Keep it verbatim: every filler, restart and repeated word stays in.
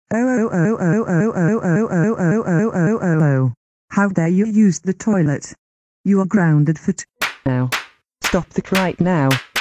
Oh oh oh oh oh oh oh oh oh oh oh oh oh. How dare you use the toilet? You are grounded for t- now. Stop the right now.